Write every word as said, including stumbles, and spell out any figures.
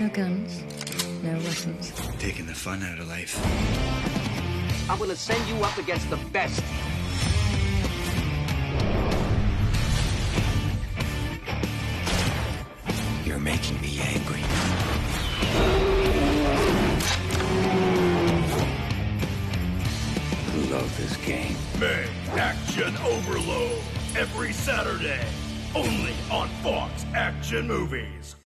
No guns, no lessons. Taking the fun out of life. I'm gonna send you up against the best. You're making me angry. Love this game. May Action Overload. Every Saturday. Only on Fox Action Movies.